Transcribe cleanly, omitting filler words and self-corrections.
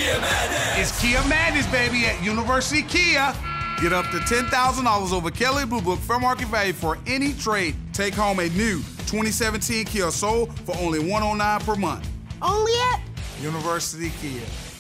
Kia Madness. It's Kia Madness, baby, at University Kia. Get up to $10,000 over Kelley Blue Book fair market value for any trade. Take home a new 2017 Kia Soul for only $109 per month. Only at University Kia.